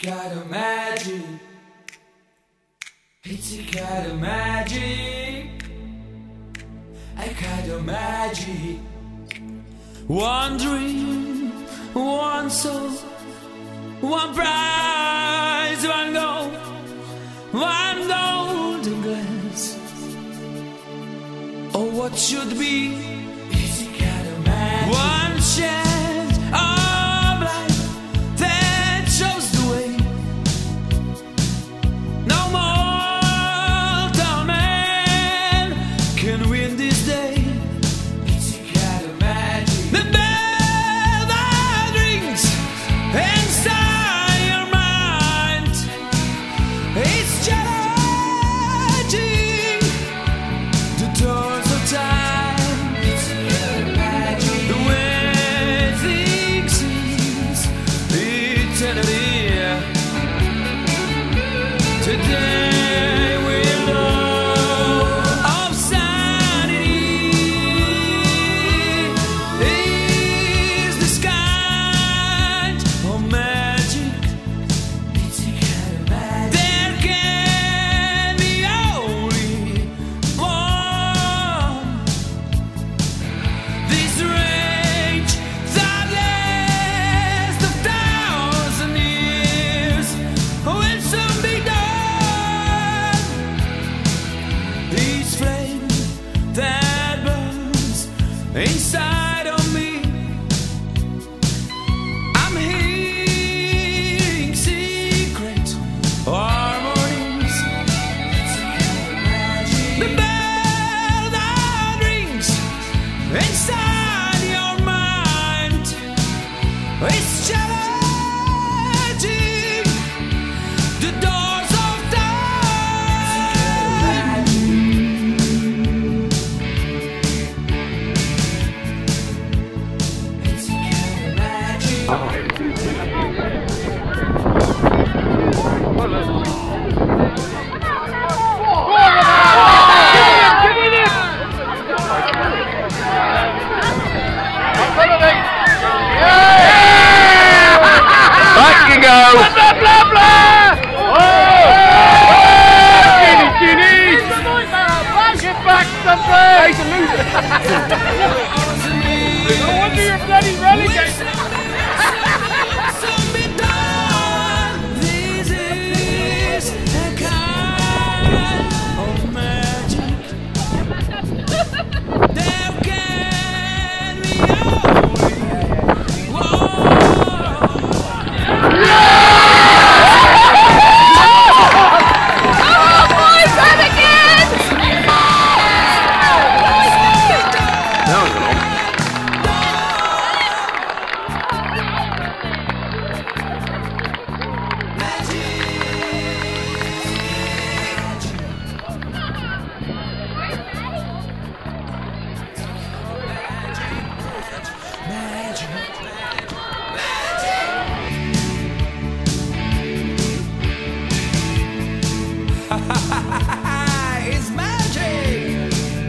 kind of magic. It's a kind of magic. A kind of magic. One dream, one soul, one prize, one goal, one golden glance. Oh, what should be? It's a kind of magic. One chance of life that shows the way. No mortal man can win this day. It's a kind of magic. The bell that rings inside your mind. It's challenging the doors of time. It's a kind of magic. The way things seems eternity. Today we know of sanity is this kind of magic. It's a kind of magic. There can be only one. This rage that lasts 1,000 years will soon be done. This flame that burns inside of me, I'm hearing secret harmonies. The bell that rings inside your mind, it's challenging the doors of time. It's a kind of magic. Back you go! Blah, blah, blah! Ginny! Get back, something! He's a loser! No wonder you're bloody relegated! This is a kind of magic. There can be only it's magic.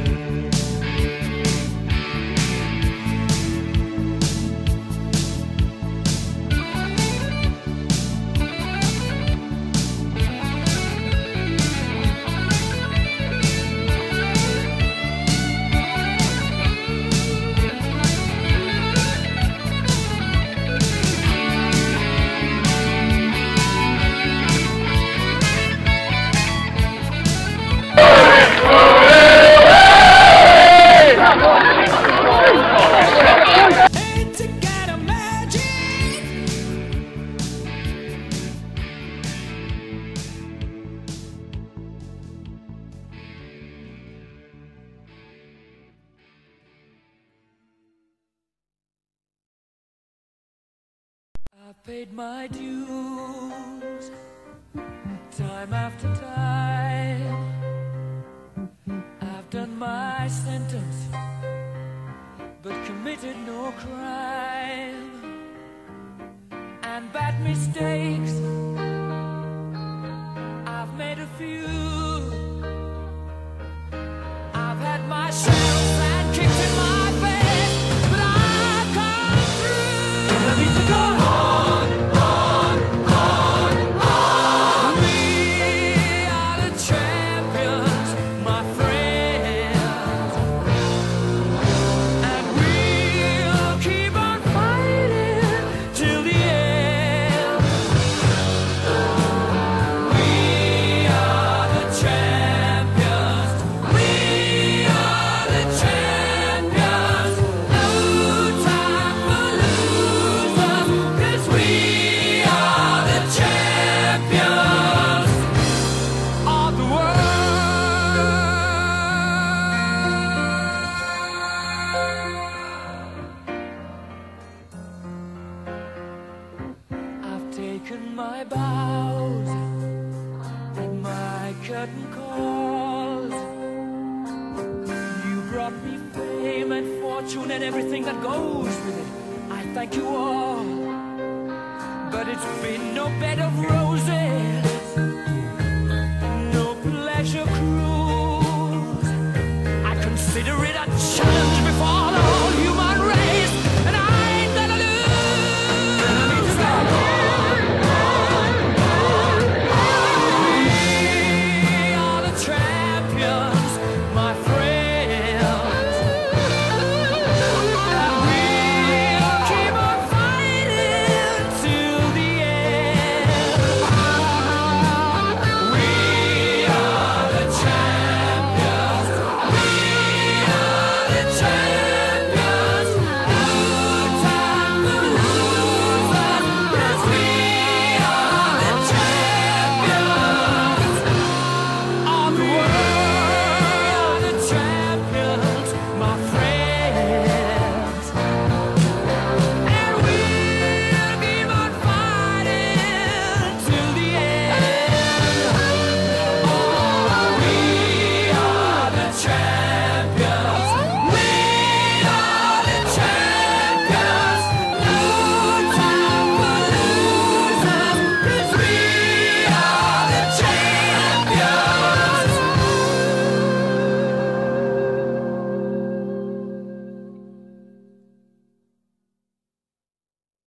It's a kind of magic. I've paid my dues time after time. I've done my sentence, but committed no crime. And bad mistakes, I've made a few. I've had my shells and kicks in my face, but I've come through. And I need to go on, on, on. money, fame and fortune and everything that goes with it, I thank you all. But it's been no bed of roses, no pleasure cruise. I consider it